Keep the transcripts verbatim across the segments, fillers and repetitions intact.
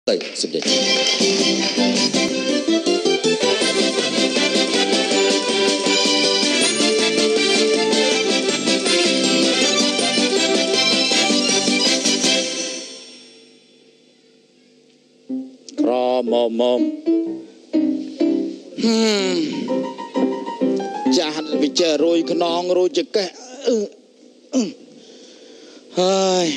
ទៅសម្ដេចក្រមុំមុំចាស់វិចាររួយខ្នងរួយចកេះហើយ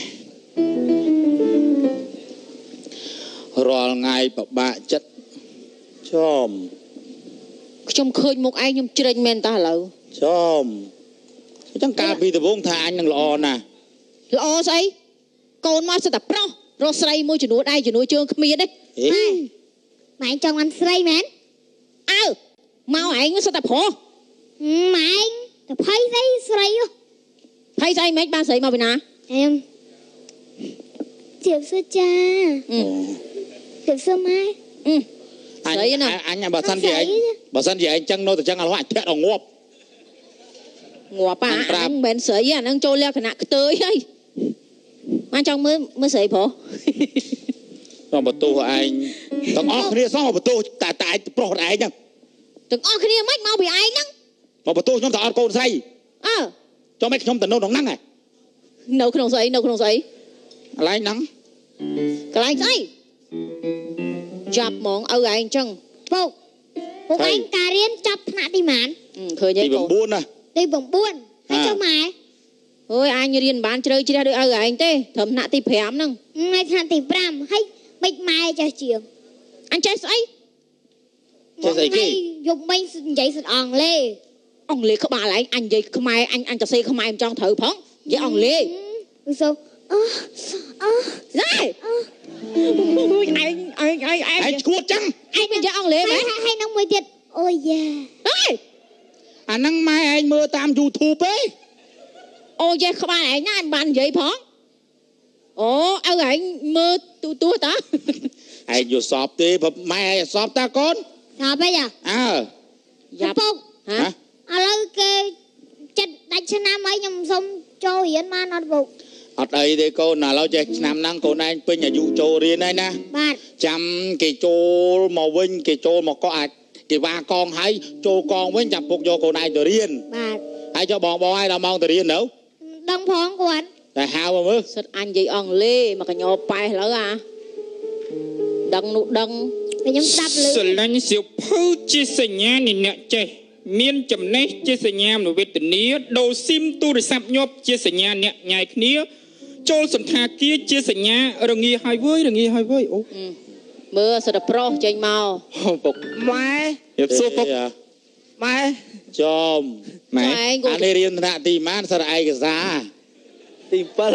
រាល់ថ្ងៃពិបាកចិត្តចំខ្ញុំឃើញមុខឯងខ្ញុំជ្រិញមែនតើឥឡូវចំអញ្ចឹងកាលពីដំបូងថាអញនឹងល្អណាស់ល្អស្អីកូនមកសិតតែប្រុសរកស្រីមួយជំនួសដៃជំនួសជើងគ្មានទេម៉ែចង់បានស្រីមែនអើមកឯងសិតតែប្រុសម៉ែទៅភ័យស្អីស្រីភ័យស្អីមិនបានស្រីមកពីណាអែមជាបសួរចាជាបសួរម៉ែស្រីណាអញបើសិនជាឯងបើសិនជាឯងចឹងនៅតែចឹងឥឡូវអាចធាក់ដល់ងាប់ងាប់ប៉ាអញមិនស្រីអានឹងចូលលក្ខណៈខ្ទើយហើយមកចង់មើលមើលស្រីប្រុសបងបន្ទោសឯងទាំងអស់គ្នាសោះបន្ទោសតែតែឯងប្រុសឯងហ្នឹងទាំងអស់គ្នាមិនមកពីឯងហ្នឹងមកបន្ទោសខ្ញុំតែអត់កូនស្រីអើចុះមិនខ្ញុំទៅនៅក្នុងហ្នឹងហ៎នៅក្នុងស្អីនៅក្នុងស្អីកន្លែងហ្នឹងកន្លែងស្អីចាប់ហ្មងឪឯងអញ្ចឹងពុកពុកឯងការរៀនចាប់ថ្នាក់ទីម៉ានឃើញទេទី9ណាទី9ហើយចុះម៉ែអើយអញរៀនបានជ្រៅជ្រះដូចឪឯងទេត្រឹមថ្នាក់ទី5ហ្នឹងថ្ងៃថ្នាក់ទី5ហើយបិចម៉ែចេះជាងអញចេះស្អីចេះស្អីគេយកមិញនិយាយសិនអង់គ្លេសអង់គ្លេសក្បាលឯងអញនិយាយខ្មែរអញអញទៅសេខ្មែរមិនចង់ត្រូវផងនិយាយអង់គ្លេសសូអឺអឺណែឯងឯងឯងឯងឯងឈួតចឹងឯងមិននិយាយអង់គ្លេសមែនហើយនឹងមួយទៀតអូយ៉ាអើយអាហ្នឹងម៉ែឯងមើលតាម YouTube ទេអូយេក្បាលឯងណាអញបាននិយាយផងអូឪឯងមើលទូទួតាឯងយកសពទេម៉ែឯងសពតាកូនសពអីយ៉ាអើយ៉ាពុកហ៎ឥឡូវគេចិត្តដាច់ឆ្នាំអីខ្ញុំសុំចូលរៀនបានអត់ពុកអត់អីទេកូនឥឡូវចេះឆ្នាំហ្នឹងកូនឯងពេញអាយុចូលរៀនហើយណាបាទចាំគេចូលមកវិញគេចូលមកក៏អាចគេវាកងហើយចូលកងវិញចាំពុកយកកូនឯងទៅរៀនបាទហើយចុះបងបងឯងដល់ម៉ោងទៅរៀននៅដឹងផងគាត់តែហៅមកមើលសិតអញនិយាយអង់គ្លេសមកកញ្ញោប៉ែសលើអាដឹងនោះដឹងខ្ញុំស្ដាប់លឺស្រឡាញ់សៀវភៅជាសញ្ញានៃអ្នកចេះមានចំណេះជាសញ្ញាមនោវេទនាដូរស៊ីមទូរស័ព្ទញាប់ជាសញ្ញាអ្នកញ៉ៃគ្នាចូលសន្តាគារជាសញ្ញារងាហើយវើយរងាហើយវើយអូមើលសិតប្រុសចេញមកពុកម៉ែរៀបសួរពុកម៉ែចំម៉ែអានេះរៀនថ្នាក់ទីម៉ានសារឯកសារទី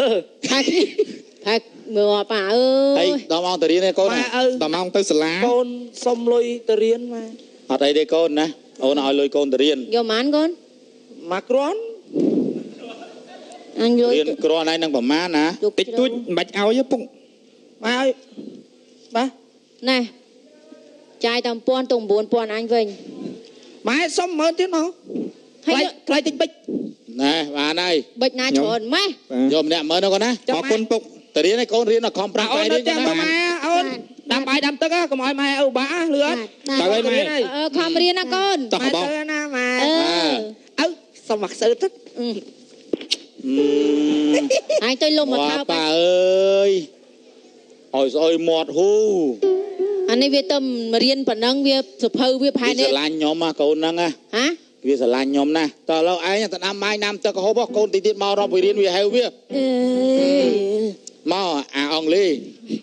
7 ថាថាមើលប៉ាអើយដល់ម៉ោងទៅរៀនឯកូនដល់ម៉ោងទៅសាលាកូនសុំលុយទៅរៀនម៉ែអត់អីទេកូនណាអូនឲ្យលុយកូនទៅរៀនយកម៉ានកូនមកគ្រាន់អញលុយរៀនគ្រាន់ហើយនឹងប្រមាណណាតិចតួចមិនបាច់ឲ្យទេពុកម៉ែឲ្យបាទណែចាយតាមពាន់ទៅ9ពាន់អញវិញម៉ែសុំមើលទៀតមកថ្លៃថ្លៃតិចបិចណែបានហើយបិចណាច្រើនម៉ែយកម្នាក់មើលនោះកូនណាអរគុណពុកទៅរៀនឲ្យកូនរៀនឲ្យខំប្រាំបាយរៀនចាំម៉ែអូនដាំបាយដាំទឹកកុំឲ្យម៉ែឧបាលឺអត់ទៅឲ្យម៉ែអឺខំរៀនណាកូនតោះបងទៅណាម៉ែអើសុំមកខ្សើទឹកអញទៅលុំមកថើប៉ាអើយឲ្យស្អុយមាត់ហ៊ូអានេះវាទៅរៀនប៉ុណ្ណឹងវាសភៅវាផែនេះស្រឡាញ់ខ្ញុំណាកូនហ្នឹងណាហ៎វាស្រឡាញ់ខ្ញុំណាតើឥឡូវឯងទៅដាំបាយដាំទឹកហូបកូនតិចទៀតមករកពីរៀនវាហៅវាអេមកអាអង់គ្លេស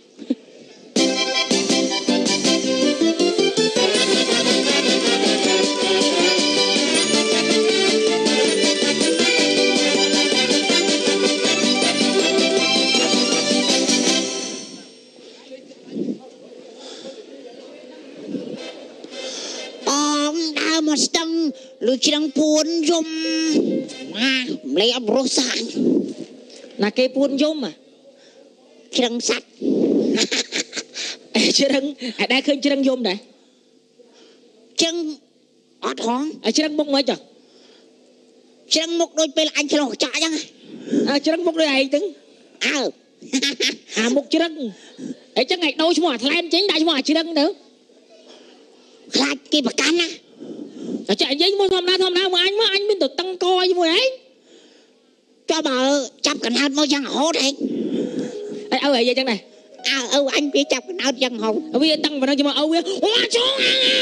មកស្ទឹងលឺច្រឹងពួនយំម៉ាម្លេះអបរោះសាញណាគេពួនយំច្រឹងសាច់ច្រឹងអាដែរឃើញច្រឹងយំដែរច្រឹងអត់ហងអាច្រឹងមុខមិនចុះច្រឹងមុខដូចពេលអញឆ្លងកញ្ចក់អញ្ចឹងអាច្រឹងមុខដូចឯងទៅអើអាមុខច្រឹង ấy chắc ngày đâu chúng mà thèn chính đại chúng mà chỉ đăng nữa khai kia bạc can á chạy giấy mua thom na thom na mà anh mà anh bên từ tăng coi như vậy ấy cho bà chắp cái nào mới chẳng hốt đấy ấy ơi vậy chẳng này à ừ anh biết chắp cái nào chẳng hốt ở bây giờ tăng vào đâu cho mà âu biết quá xuống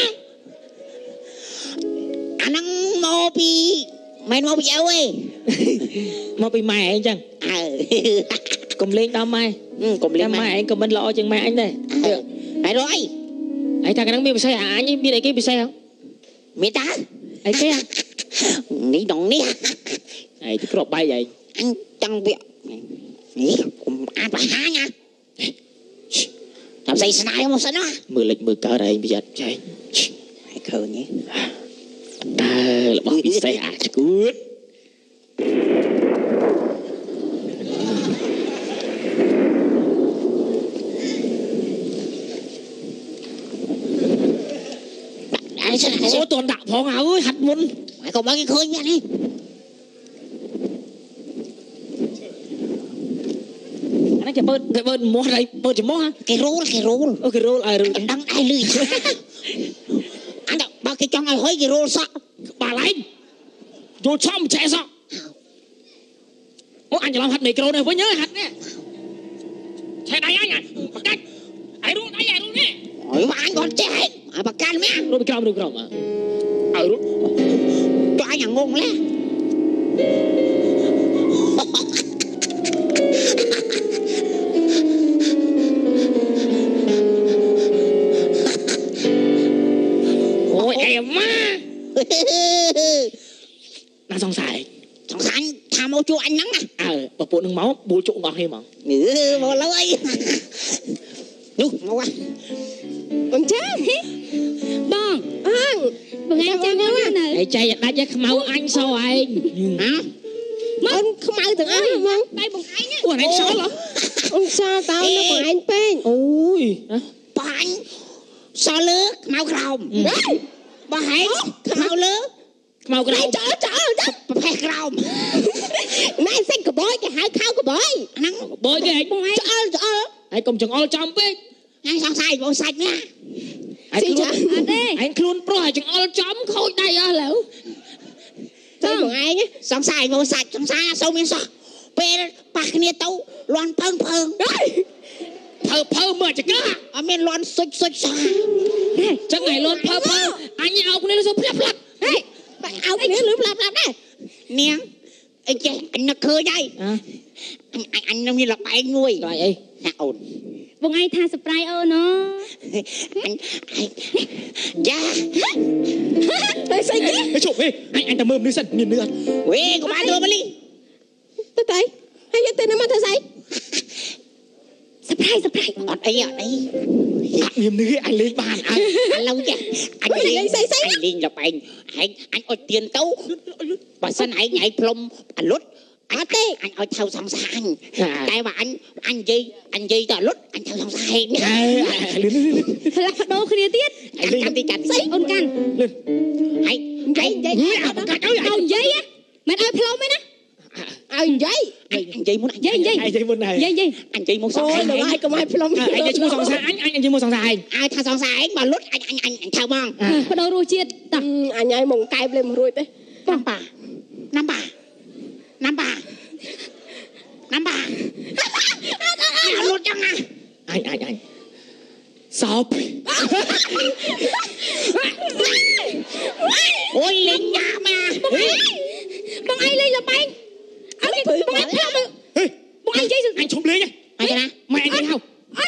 anh ăn mò bị mày mò bị âu ấy mà bị mày anh chẳng à cùng lên đâu mai ừ, cùng lên mai anh cùng bên lo chừng mai anh đây ừ. Đấy rồi ấy thằng cái đang bị say hả anh biết đấy cái bị say không biết ta ấy cái ní đồng ní ấy thì cái bay vậy anh chẳng biết ní cùng ăn phải há nha làm gì sai không sao nó mưa lịch mưa cỡ đây bây giờ chạy hãy khờ nhé à là bác bị say hả good Ủa toàn đạo phong ơi hạt môn mày còn bao cái khơi nha đi anh cái bơn cái bơn mua đây bơn chỉ mua ha cái rô cái rô ok rô ai rồi đang ai lười anh đọc bao cái trong ai hơi cái rô sao bà lấy rồi xong chạy sao ô anhจะlàm hạt mì kêu này với nhớ hạt nè chạy đây anh à bắt cách ai rô đây ai rô nè ôi mà anh còn chạy à bạc can mấy rô bị cầm rô cầm à ai rô cho anh nhàng ngon lẽ ôi em má đang xong xài xong xài tham ô chua anh nắng à ờ bà bộ nước máu bùa trộn ngọt hay mà ừ bộ lâu ấy nhu mau qua con trai bon ăn bọn em chơi nhau nè ấy chơi đã chắc mau anh sao anh hả con không ai từng ăn không đây bọn anh á ủa anh sao hả ông sao tao nó bọn anh bên ôi bà anh sao lứa mau rồng bà hãy mau lứa mau cái trời trời trời bà phải rồng nãy xanh cái bói cái hai khao cái bói nắng bơi cái bọn anh trời trời anh công trường all trong bên anh sao sai bộ sạch nha anh luôn anh luôn pro hay trường all trong khôi đây à lẩu sao bọn anh á xong sai bộ sạch xong sai sâu miếng sọ pe bạc nia tâu loan phơn phơn phơ phơ mà chỉ có ở bên loan xích xích xọ chắc ngày luôn phơ phơ anh nhau cũng nên nó lắp lắp hey áo cái nữa lướt lặp lặp đây nè anh chị anh nó khơi đây anh anh anh nó như là bạn nuôi rồi ấy nè ổn bọn anh tha surprise ơ nó anh anh dạ đây xanh cái chụp đi anh anh ta mơm đi sân nhìn nữa quê của ba đứa mà đi tôi thấy hay nhất tên nó mà thay say surprise surprise ở đây ở đây nghiêm nữa anh lên bàn anh anh lâu chưa anh lên anh lên là bạn anh anh ở tiền tấu bà sân anh nhảy plum anh lút anh tê anh ở theo song sang cái mà anh anh gì anh gì tờ lút anh theo song sang là phát đồ kia tiết anh canh đi canh say ôn can anh anh giấy ông giấy á mày ai plum ấy nè anh giấy anh gì muốn anh giấy giấy anh chơi môn này giấy giấy anh gì muốn song ôi đừng ai cầm ai plum anh chơi mua sòng anh anh anh chơi mua sòng dài ai theo song sang mà lút anh anh anh theo mong phát đồ rồi chiết anh ai mong cay lên rồi thế năm bà năm bà năm bà năm bà nhà lút chăng à anh anh anh sao ôi lên nhà mà bọn anh lên là bánh anh bọn anh theo mà bọn anh chơi anh chụp lấy nha ai cái nào mày anh không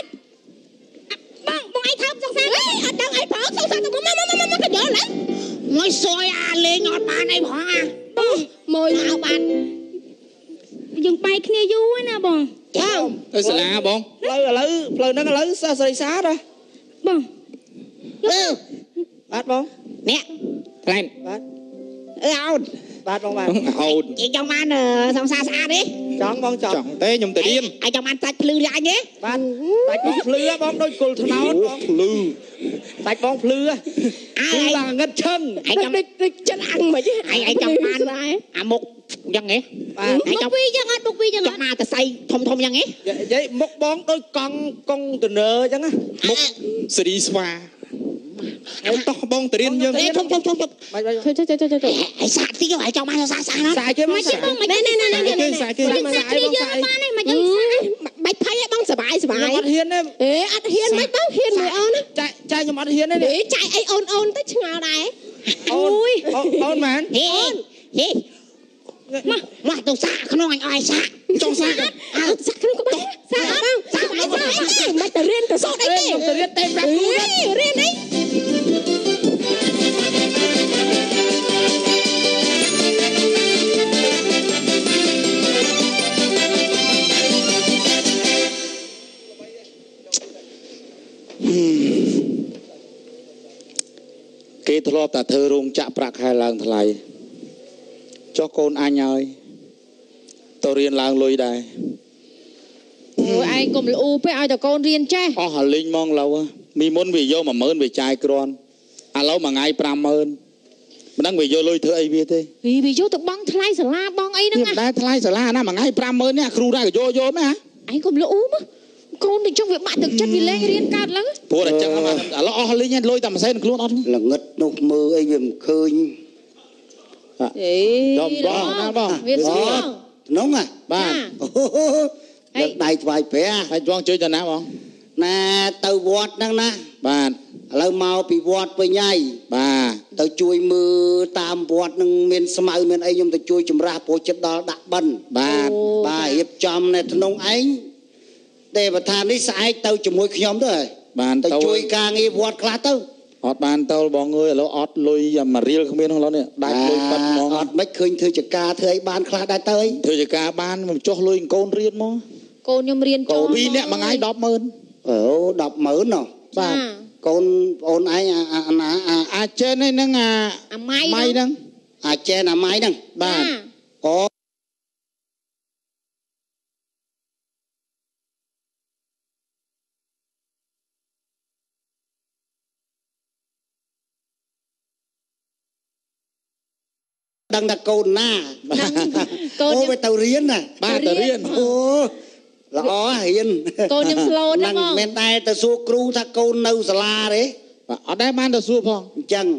bọn bọn anh theo xong sang anh đang anh phở xong sang tao má má má má cái nhớ lại ngồi xôi à lên ngọt bà này phở à mồi nào bạn dừng bay kia du á nè bọn không tôi sẽ là bọn lỡ lỡ lỡ nó lỡ xa xa xa đó bọn ừ bát bông nè lên bát ừ ồn bát bông bát hồn chị trong ăn xong xa xa đi chọn bông chọn chọn té nhung tay điên ai trong ăn tách lư ra nhé bát tạch bông phư bông đôi cùl thằng nào lư tạch bông phư ai là ngất chân ai trong chất ăn mà chứ ai ai trong ăn à một យ៉ាងហ៎បាទមុខពីយ៉ាងអត់មុខពីយ៉ាងចអង់ត់មកតែសៃធំធំយ៉ាងហ៎និយាយមុខបងដូចកង់កង់តឺន័រអញ្ចឹងណាមុខសេរីស្វាហើយតោះបងទៅរៀនយើងជុំជុំជុំជុំបាច់បាច់ជួយជួយជួយជួយហើយសាក់ទីហើយចង់មកសាក់សាក់ណាសាយគេមកមកជិះសាយបងមកជិះបងមកជិះគេសាយគេមកសាយបងសាយបានហើយមកជិះបាច់ភ័យបងសុបាយសុបាយខ្ញុំអត់ហ៊ានទេអេអត់ហ៊ានមិនបងហ៊ានមួយអូនណាចាយចាយខ្ញុំអត់ហ៊ានទេអេចាយអីអូនអូនទៅឆ្ងល់ដែរអូនអូនមែនហេហេមកមកទៅសាក់ក្នុងអញឲ្យសាក់ចង់សាក់អើសាក់ក្នុងក្បាលសាក់បងសាក់អីទៅមិនទៅរៀនទៅសូត្រអីទេខ្ញុំទៅរៀនទេប្រាប់គ្រូណារៀនអីគេធ្លាប់តែធ្វើរោងចក្រប្រាក់ខែឡើងថ្លៃចុះកូនអញហើយទៅរៀនឡើងលុយដែរអូឯងកុំល្អូពេកឲ្យតកូនរៀនចេះអស់ហលីងហ្មងឡូវមីមុនវាយក mộtម៉ឺន វាចាយគ្រាន់ឥឡូវមួយថ្ងៃ 5ម៉ឺន មិនដឹងវាយកលុយធ្វើអីវាទេវាវាយកទៅបង់ថ្លៃសាលាបង់អីហ្នឹងវាមិនដែរថ្លៃសាលាណាមួយថ្ងៃ 5ម៉ឺន នេះគ្រូដែរក៏យកយកមែនឯងកុំល្អូមកកូនទៅចុះវាបាក់ទឹកចិត្តវាលែងរៀនកើតឡើងព្រោះតែចឹងឥឡូវអស់ហលីងលុយតែមួយសែនខ្លួនអត់ល្ងឹតនោះមើលអីវាមិនឃើញអេដល់បងណាបងវាស្គាល់ក្នុងហ่ะបាទលើកដៃថ្វាយព្រះហើយបងជួយទៅណាបងណាទៅវត្តហ្នឹងណាបាទឥឡូវមកពីវត្តវិញហើយបាទទៅជួយមើលតាមវត្តហ្នឹងមានស្មៅមានអីខ្ញុំទៅជួយចម្រាស់ព្រោះចិត្តដល់ដាក់បិណ្ឌបាទបាទរៀបចំនៅក្នុងឯងទេវតានេះស្អែកទៅជាមួយខ្ញុំទៅបានទៅទៅជួយការងារវត្តខ្លះទៅអត់បានទៅបងអើយឥឡូវអត់លុយមួយរៀលគ្មានហ្នឹងឡូវនេះដាច់លុយបាត់ហ្មងអត់មិនឃើញធ្វើចការធ្វើអីបានខ្លះដែរទៅធ្វើជាការបានមកចុះលុយកូនរៀនមកកូនខ្ញុំរៀនកូចូលនពីរនាក់មួយថ្ងៃ 10ម៉ឺនអូ 10ម៉ឺនណោះបាទកូនអូនឯងអាណាអាអាចចេនហ្នឹងអាអាម៉ៃម៉ៃហ្នឹងអាចចេះអាម៉ៃហ្នឹងបាទអូ ដឹងថាកូនណាកូនអូវាទៅរៀនណាបាទទៅរៀនអូល្អរៀនកូនខ្ញុំស្លូតណានឹងបងមិនដែរទៅសួរគ្រូថាកូននៅសាលាទេបាទអត់ដែរបានទៅសួរផងអញ្ចឹង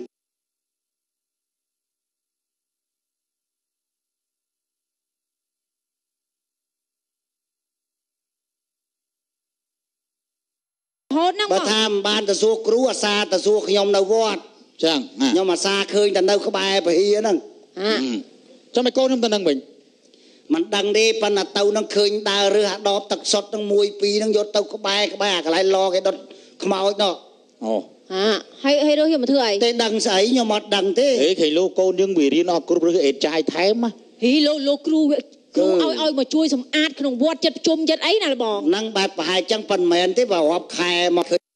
ហូតហ្នឹងបើបងថាមិនបានទៅសួរគ្រូអាសាទៅសួរខ្ញុំនៅវត្តចឹងណាខ្ញុំអាសាឃើញតែនៅក្បែរពហិយហ្នឹងអាចាំឲ្យកូនខ្ញុំទៅនឹងវិញមិនដឹងទេប៉ុន្តែទៅនឹងឃើញដើររើសអាដបទឹកសុទ្ធនឹងមួយពីរហ្នឹងយកទៅក្បែរក្បែរអាកន្លែងលគេដុតខ្មោចនោះអូអាហើយហើយរើសយកមកធ្វើអីទេដឹងស្អីខ្ញុំអត់ដឹងទេអេឃើញលោកកូនយើងវារៀនអត់គ្រប់ឬអេតចាយថែមណាហីលោកលោកគ្រូគ្រូឲ្យឲ្យមកជួយសម្អាតក្នុងវត្តចិត្តជុំចិត្តអីណាបងហ្នឹងបែបប្រហែលចឹងប៉ុន្មានទេបើរាប់ខែមកឃើញ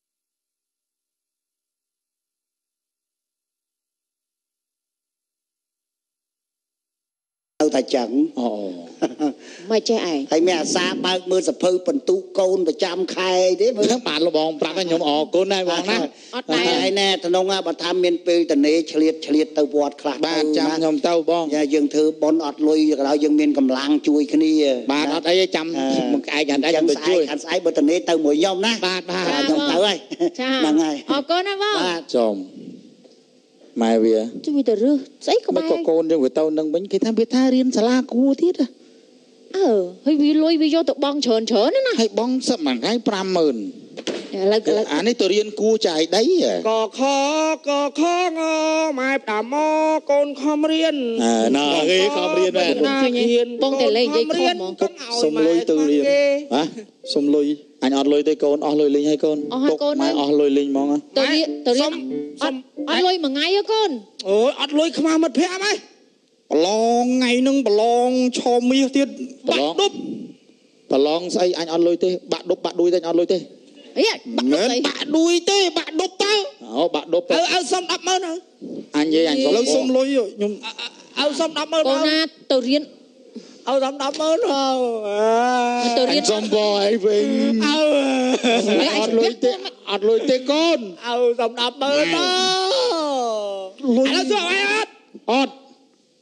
ទៅតែចឹងអូមិនចេះឯងហើយមានអាសាបើកមើលសភៅបន្ទុកកូនប្រចាំខែទេមើលបាទលោកបងប្រាប់ឲ្យខ្ញុំអរគុណដែរបងណាអត់ដែរហើយណែតំណងបើថាមានពេលតនេឆ្លៀតឆ្លៀតទៅវត្តខ្លះបាទចាំខ្ញុំទៅបងយ៉ាយើងធ្វើបន់អត់លុយក៏ដោយយើងមានកម្លាំងជួយគ្នាបាទអត់អីទេចាំមកឯងអត់ឯងចឹងទៅស្អែជួកយខាងស្អែកបើតនេទៅមួយខ្ញុំណាបាទបាទខ្ញុំទៅហើយចាហ្នឹងហើយអរគុណណាបងបាទចំម៉ែវាជួយទៅរើសស្អីក្មិនបែរក៏កូនយើងវាទៅនឹងវិញគេថាវាថារៀនសាលាគួរទៀតអើហើយវាលុយវាយកទៅបង់ច្រើនច្រើនណាណាហើយបងសឹកមួយថ្ងៃ 5ម៉ឺនឥឡូវឥឡូវអានេះទៅរៀនគួរចាយដីកខកខងម៉ែផ្ដាំមកកូនខំរៀនអើណ៎គេខំរៀនមែនណាហ៊ានបងតែលេងនិយាយខុសហ្មងកុំឲ្យសុំលុយទៅរៀនហ៎សុំលុយអញអត់លុយទេកូនអស់លុយលេងហើយកូនអស់ហើយកូនម៉ែអស់លុយលេងហ្មងទៅរៀនទៅរៀនសុអំត់អត់លុយមួយថ្ងៃទេកូនអូយអត់លុយខ្មាស់មិត្តភក្តិហ្មងប្រឡងថ្ងៃហ្នឹងប្រឡងឆោមាសទៀតបាក់ដប់ប្រឡងស្អីអញអត់លុយទេបាក់ដប់បាក់ដួយទេអញអត់លុយទេអីបាក់មែទៅនអីបាក់ដួយទេបាក់ដប់ទៅអូបាក់ដប់ឲ្យឲ្យសុំ 10ម៉ឺនទៅអញនិយាយអញសុំឥឡូវសុំលុយខ្ញុំឲ្យសុំ 10ម៉ឺនកូនណាទៅរៀនឲ្យសុំ 10ម៉ឺនទៅទៅអរៀញនសុំបងឲ្យវិញឲ្យអត់លុយទេអត់លុយទេកូនឲ្យសុំ 10ម៉ឺនទៅឥឡូវសួរឲ្យអត់អត់អ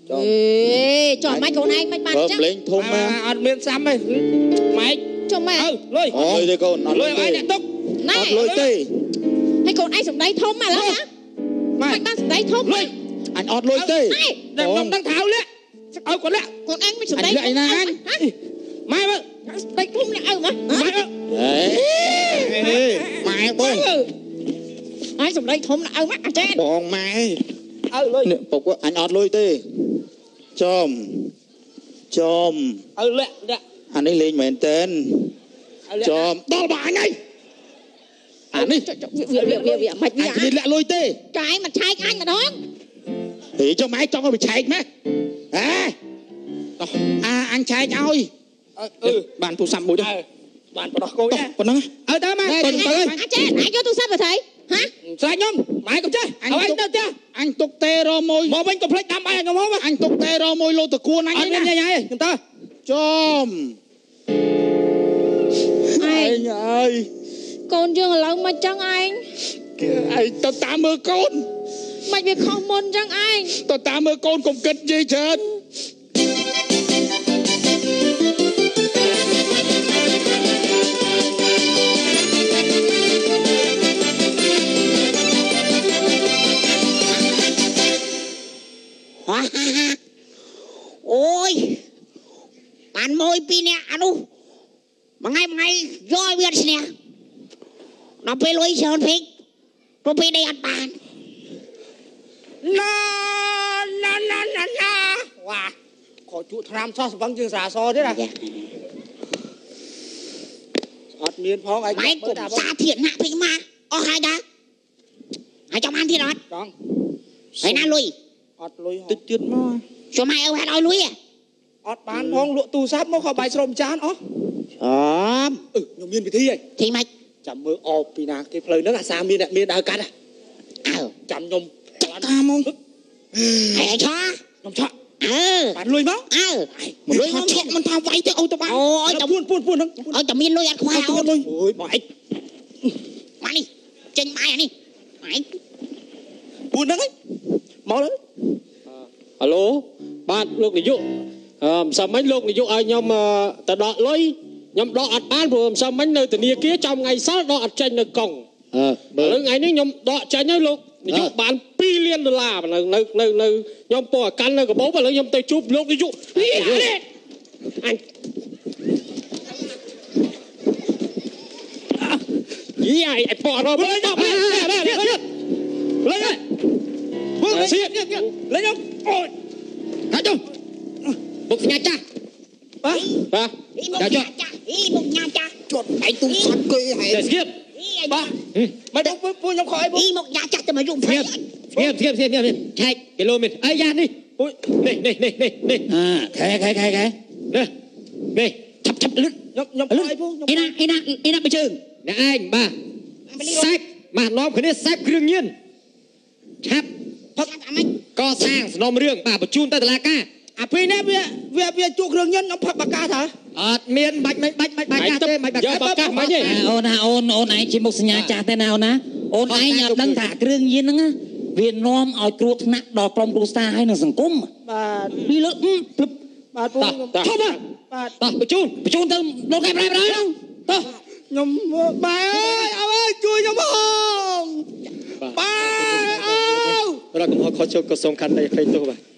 អេចុះម៉េចកូនឯងមិនបានហើចឹងមលេងធំមកអត់មានសាំទេម៉ែចុះម៉ែអើលុយអត់លុយទេកូនអត់លុលុយយឲ្យទេអ្នកទុកណែអត់លុយទេហើយកូនឯងសម្ដីធំមកឡើយណាម៉ែមិនបានសម្ដីធំលុយអញអត់លុយទេណែដល់ខ្ញុំដឹងថាឲ្យលាក់ឲ្យកូនលាក់កូនឯងមិនសម្ដីអញលាក់ឯណាអញម៉ែមើលសម្ដីធំលាក់ឪមកម៉ែអើហេម៉ែបងឯងសម្ដីធំលាក់ឪមកអាចារ្យបងម៉ែឲ្យលុយនេះពុកអញអត់លុយទេចំចំឲ្យលាក់លាក់អានេះលេងមែនតើឲ្យលាក់ចំដល់បាញ់ហើយអានេះវាវាវាវាមិនអញវាគ្មានលាក់លុយទេចែកមកឆែកអញម្ដងហេចុះម៉ែចង់ឲ្យវាឆែកម៉េះហេអាអញឆែកឲ្យអឺបានទូរស័ព្ទមួយទៅបានបដោះកូនណាប៉ុណ្ណឹងឲ្យទៅម៉ែទៅទៅអាចារ្យឯងយកទូរស័ព្ទទៅថៃហ៎ស្រាច់ខ្ញុំម៉ែកុំចេះឲ្យឯងទៅផ្ទះអញទុកទេរមួយមកវិញកុំភ្លេចដាំបាយឲ្យខ្ញុំមកអញទុកទេរមួយលោតតគួនអញអត់មានញ៉ៃញ៉ៃខ្ញុំទៅចំឯងអញអើយកូនយើងឥឡូវមកចឹងឯងគេឯងទៅតាមមើលកូនមិនវាខុសមុនចឹងឯងទៅតាមមើលកូនកុំគិតនិយាយច្រើនអូយបានមួយពីរនាក់អានោះមួយថ្ងៃមួយថ្ងៃយកវាឈ្នះដល់ពេលលុយច្រើនពេកទៅពេលនេះអត់បានណាណាណាណាណាវ៉ាខោជក់ថ្នាំសោះស្វឹងជាងស្រាសទៀតណាអត់មានផងឯងម៉ែកុំសាធារណៈពេកមកអស់ហើយដែរហើយចាំបានទៀតអត់ចង់ហើយណាលុយអត់លុយតិចទៀតមកជួយម៉ែឲ្យហេតុឲ្យលុយអត់បានផងលក់ទូរស័ព្ទមកខោបាយស្រោមចានអស់អមអឺខ្ញុំមានវិធីហីធីម៉េចចាំមើលអបពីណាគេផ្លូវហ្នឹងអាសាមានអ្នកមានដើរកាត់អើចាំខ្ញុំតាមមកហើយឆាខ្ញុំឆក់អើបានលុយមកអើលុយខ្ញុំឆក់មិនថាវាយទៅអូទៅបានអូយតែពួនពួនពួនហ្នឹងឲ្យតែមានលុយអត់ខ្វះអូនលុយអូយបងឯងមកនេះចេញបាយនេះម៉ែពួនហ្នឹងឯងមកលើហៅឡូបាទលោកនាយកអឺមិនសមមិញលោកនាយកឲ្យខ្ញុំទៅដកលុយខ្ញុំដកអត់បានព្រោះមិនសមមិញនៅធនាគារចំថ្ងៃសៅរ៍ដកអត់ចេញនៅកង់អើឥឡូវថ្ងៃនេះខ្ញុំដកចេញហើយលោកនាយកបានពីរលានដុល្លារនៅនៅនៅនៅខ្ញុំពោះអាកាន់នៅកាបូបឥឡូវខ្ញុំទៅជួបលោកនាយកអញយីអាយពោះរកលេងលេងលេងពួកសៀតលេងខ្ញុំអូយកាច់ចុះបុកញ៉ាចាស់បាទបាទអីមកញ៉ាចាអីមកញ៉ាចាជត់ឯងទូសាត់គេហែសៀតបាទមិនទៅពួនខ្ញុំខោអីអីមកញ៉ាចាតែមកយំព្រៃស្ងៀមស្ងៀមស្ងៀមស្ងៀមឆែកគីឡូមីត្រអីយ៉ានេះពុយនេះនេះនេះនេះនេះអាខែខែខែខែនេះនេះឆាប់ឆាប់លឹកខ្ញុំខ្ញុំខោអីពូខ្ញុំអីណាអីណាអីណាបើជើងអ្នកឯងបាទសាច់មកនាំគ្នាសាច់គ្រឿងញៀនឆាប់ផឹកអាមិញកសាងសំណុំរឿងបាទបញ្ជូនទៅតុលាការអាពីនេះវាវាវាជួគ្រឿងញិនខ្ញុំផឹកបកាថាអត់មានបាច់មិនបាច់បាច់បាច់ទេបាច់បាច់យកបាកាសមិនទេអូនណាអូនអូនឯងជាមុខសញ្ញាចាស់ទេណាអូនណាអូនឯងអត់ដឹងថាគ្រឿងញៀនហ្នឹងវានាំឲ្យគ្រោះថ្នាក់ដល់ក្រុមគ្រួសារហើយនឹងសង្គមបាទពីលើភ្លឹបបាទពូខ្ញុំតោះបាទតោះបញ្ជូនបញ្ជូនទៅលោកកែប្រែប្រែទៅខ្ញុំបាទអើយអើយជួយខ្ញុំផងបាទអើរកកំហុសខុសជោគក៏សំខាន់ដែរឃើញទោះបាទ